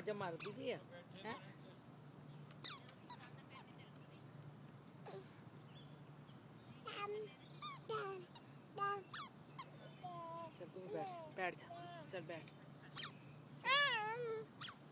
आवाज़ मारती थी है? चल तू बैठ जा, चल बैठ।